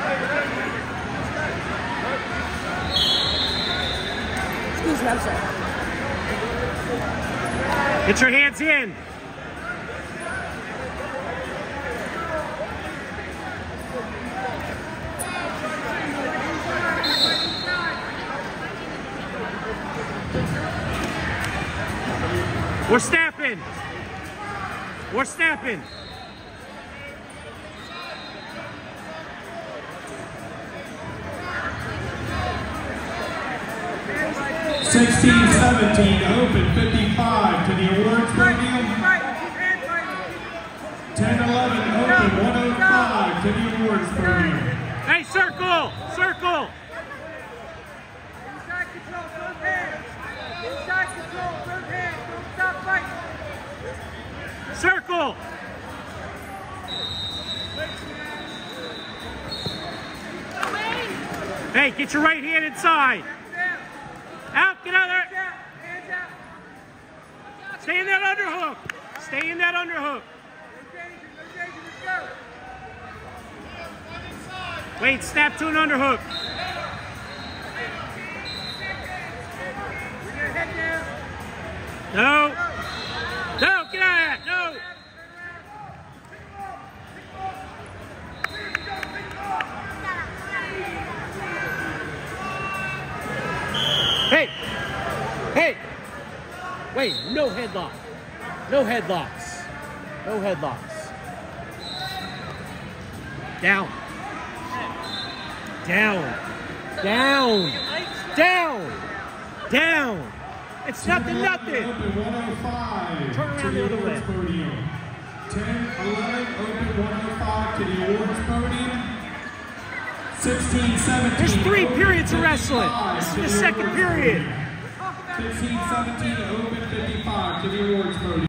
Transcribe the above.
Excuse me, I'm sorry. Get your hands in. We're snapping. We're snapping. (16-17) open 55 to the awards podium. 10-11 open 105 to the awards podium. Hey, circle! Circle! Inside control, both hands. Inside control, both hands. Don't stop fighting. Circle! Hey, get your right hand inside. Out, get out there. Hands out. Stay in that underhook. Stay in that underhook. No danger, let's go. Wait, snap to an underhook. Bring your head down. No. No, get out of that. No. Hey. Hey. Wait, no headlock. No headlocks. No headlocks. Down. Down. Down. Down. Down. It's nothing, nothing. Open 105 Turn around to the other way. awards podium. 10-11 open 105 to the awards podium. 16-17. There's 3 periods of wrestling. This is the second period. 15-17 open 55 to the awards podium.